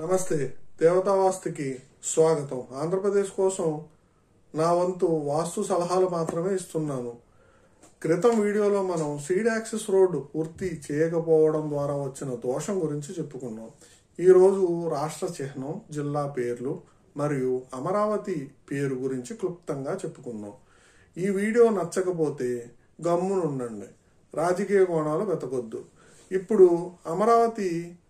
నమస్తే. దేవతావాస్తుకి స్వాగతం. ఆంధ్రప్రదేశ్ కోసం నా వంతు వాస్తు సలహాలు మాత్రమే ఇస్తున్నాను. క్రితం వీడియోలో మనం సీడ్ యాక్సిస్ రోడ్డు పూర్తి చేయకపోవడం ద్వారా వచ్చిన దోషం గురించి చెప్పుకున్నాం. ఈరోజు రాష్ట్ర చిహ్నం, జిల్లా పేర్లు మరియు అమరావతి పేరు గురించి క్లుప్తంగా చెప్పుకుందాం. ఈ వీడియో నచ్చకపోతే గమ్మునుండండి, రాజకీయ కోణాలు వెతకొద్దు. ఇప్పుడు అమరావతి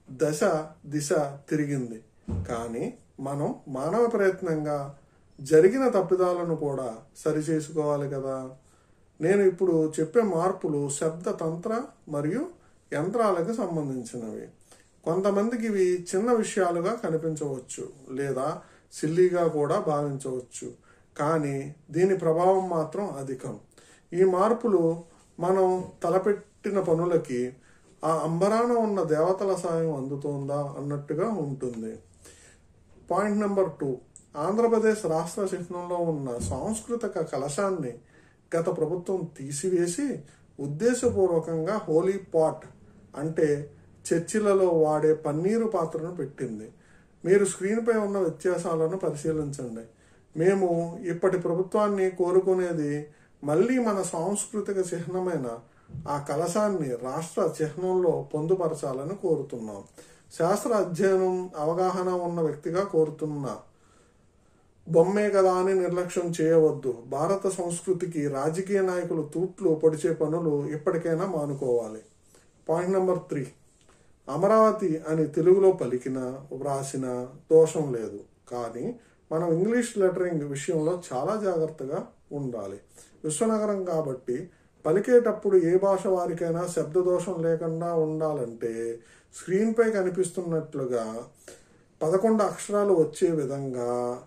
దిశ తిరిగింది, కానీ మనం మానవ ప్రయత్నంగా జరిగిన తప్పిదాలను కూడా సరిచేసుకోవాలి కదా. నేను ఇప్పుడు చెప్పే మార్పులు శబ్ద తంత్ర మరియు యంత్రాలకు సంబంధించినవి. కొంతమందికి ఇవి చిన్న విషయాలుగా కనిపించవచ్చు లేదా సిల్లీగా కూడా భావించవచ్చు, కానీ దీని ప్రభావం మాత్రం అధికం. ఈ మార్పులు మనం తలపెట్టిన పనులకి ఆ అంబరాన ఉన్న దేవతల సాయం అందుతోందా అన్నట్టుగా ఉంటుంది. పాయింట్ నెంబర్ 2, ఆంధ్రప్రదేశ్ రాష్ట్ర చిహ్నంలో ఉన్న సాంస్కృతిక కలశాన్ని గత ప్రభుత్వం తీసివేసి ఉద్దేశపూర్వకంగా హోలీ పాట్ అంటే చర్చిలలో వాడే పన్నీరు పాత్రను పెట్టింది. మీరు స్క్రీన్పై ఉన్న వ్యత్యాసాలను పరిశీలించండి. మేము ఇప్పటి ప్రభుత్వాన్ని కోరుకునేది మళ్ళీ మన సాంస్కృతిక చిహ్నమైన ఆ కలశాన్ని రాష్ట్ర చిహ్నంలో పొందుపరచాలని కోరుతున్నాం. శాస్త్ర అధ్యయనం, అవగాహన ఉన్న వ్యక్తిగా కోరుతున్నా. బొమ్మే కదా అని నిర్లక్ష్యం చేయవద్దు. భారత సంస్కృతికి రాజకీయ నాయకులు తూట్లు పొడిచే పనులు ఇప్పటికైనా మానుకోవాలి. పాయింట్ నెంబర్ 3, అమరావతి అని తెలుగులో పలికినా వ్రాసినా దోషం లేదు, కానీ మనం ఇంగ్లీష్ లెటరింగ్ విషయంలో చాలా జాగ్రత్తగా ఉండాలి. విశ్వనగరం కాబట్టి పలికేటప్పుడు ఏ భాష వారికైనా శబ్ద దోషం లేకుండా ఉండాలంటే స్క్రీన్పై కనిపిస్తున్నట్లుగా 11 అక్షరాలు వచ్చే విధంగా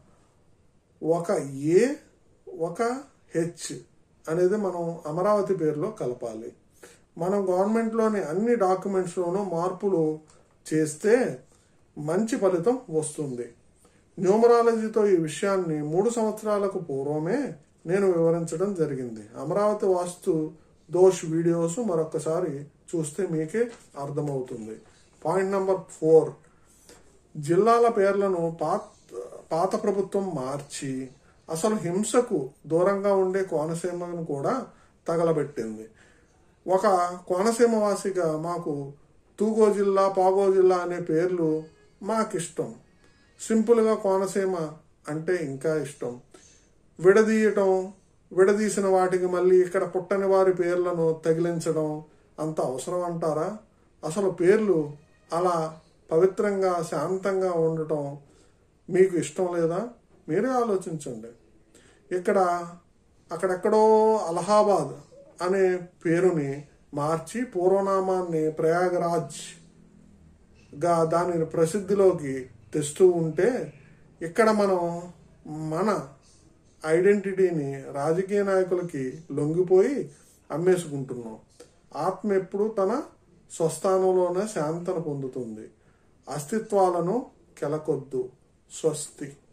ఒక ఏ ఒక హెచ్ అనేది మనం అమరావతి పేరులో కలపాలి. మనం గవర్నమెంట్లోని అన్ని డాక్యుమెంట్స్లోనూ మార్పులు చేస్తే మంచి ఫలితం వస్తుంది. న్యూమరాలజీతో ఈ విషయాన్ని 3 సంవత్సరాలకు పూర్వమే నేను వివరించడం జరిగింది. అమరావతి వాస్తు దోష్ వీడియోస్ మరొకసారి చూస్తే మీకే అర్థమవుతుంది. పాయింట్ నెంబర్ 4, జిల్లాల పేర్లను పాత ప్రభుత్వం మార్చి అసలు హింసకు దూరంగా ఉండే కోనసీమను కూడా తగలబెట్టింది. ఒక కోనసీమ వాసిగా మాకు తూగో జిల్లా, పాగో జిల్లా అనే పేర్లు మాకిష్టం. సింపుల్గా కోనసీమ అంటే ఇంకా ఇష్టం. విడదీసిన వాటికి మళ్ళీ ఇక్కడ పుట్టని వారి పేర్లను తగిలించడం అంత అవసరం అంటారా? అసలు పేర్లు అలా పవిత్రంగా శాంతంగా ఉండటం మీకు ఇష్టం లేదా? మీరే ఆలోచించండి. అక్కడెక్కడో అలహాబాద్ అనే పేరుని మార్చి పూర్వనామాన్ని ప్రయాగరాజ్గా దానిని ప్రసిద్ధిలోకి తెస్తూ ఉంటే ఇక్కడ మనం మన ఐడెంటిటీని రాజకీయ నాయకులకి లొంగిపోయి అమ్మేసుకుంటున్నాం. ఆత్మ ఎప్పుడు తన స్వస్థానంలోనే శాంతను పొందుతుంది. అస్తిత్వాలను కెలకొద్దు. స్వస్తి.